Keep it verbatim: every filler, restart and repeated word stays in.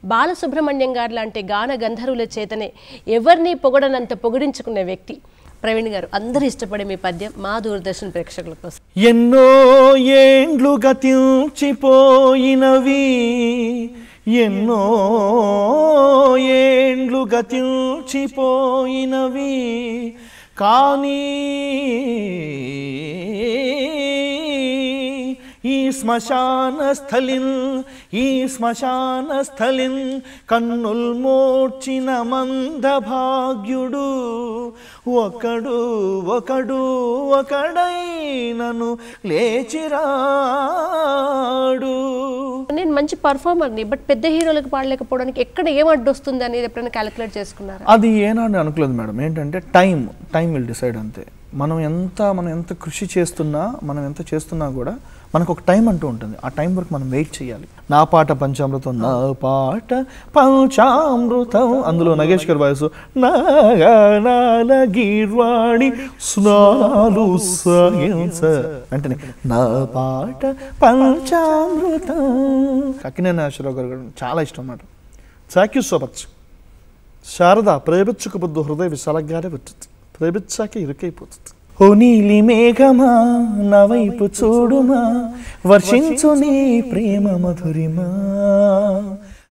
బాలసుబ్రహ్మణ్యం గారు లాంటి గాన గంధర్వుల చేతనే ఎవరిని పొగడనంత పొగిడించుకునే వ్యక్తి ప్రవీణ్ గారు. అందరూ ఇష్టపడే మీ పద్యం మా దూరదర్శన్ ప్రేక్షకుల కోసం. ఎన్నో ఏండ్లు గతించిపోయినవి, ఎన్నో ఏండ్లు గతించిపోయినవి, కానీ ఈ శ్మశాన స్థలిన్ ఈ శ్మశాన స్థలిన్ కన్నుల్ మోర్చిన మందభాగ్యుడు ఒకడు ఒకడు ఒకడైనను లేచిరాడు. నేను మంచి పర్ఫార్మర్ని, బట్ పెద్ద హీరోలకు పాడలేకపోవడానికి ఎక్కడ ఏం అడ్డు వస్తుంది అనేది ఎప్పుడైనా క్యాలిక్యులేట్ చేసుకున్నారు? అది ఏనాడు అనుకోలేదు మేడం. ఏంటంటే టైం టైం విల్ డిసైడ్ అంతే. మనం ఎంత మనం ఎంత కృషి చేస్తున్నా, మనం ఎంత చేస్తున్నా కూడా మనకు ఒక టైం అంటూ ఉంటుంది. ఆ టైం వరకు మనం వెయిట్ చేయాలి. నా పాట పంచామృతం, నా పాట పంచామృతం, అందులో నగేష్ గారి వాయిస్ నాగానాల గీర్వాణి స్నానాలు సాగించ అంటేనే నా పాట పంచామృతం. అక్కినేని నాగేశ్వరరావు గారు చాలా ఇష్టం అన్నమాట. Thank you so much. Sharada ప్రేమించుకు బుద్ధు హృదయ విశాలంగానే వచ్చింది, ప్రేమించాక ఇరుకైపోతుంది. ఓ నీలి మేఘమా నా వైపు చూడుమా, వర్షించు నీ ప్రేమ మధురిమా.